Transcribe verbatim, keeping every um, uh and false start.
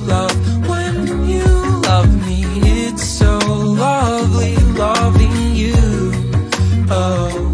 love when you love me. It's so lovely loving you. Oh.